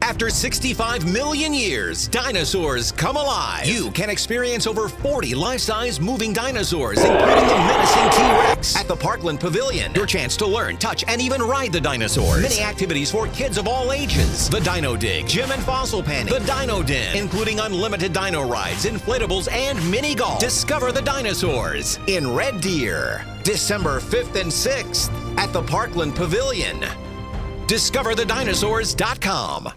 After 65 million years, dinosaurs come alive. You can experience over 40 life-size moving dinosaurs, including the menacing T-Rex, at the Parkland Pavilion. Your chance to learn, touch, and even ride the dinosaurs. Many activities for kids of all ages. The Dino Dig, gym and fossil panning. The Dino Den, including unlimited dino rides, inflatables, and mini golf. Discover the dinosaurs in Red Deer, December 5th and 6th at the Parkland Pavilion. DiscoverTheDinosaurs.com.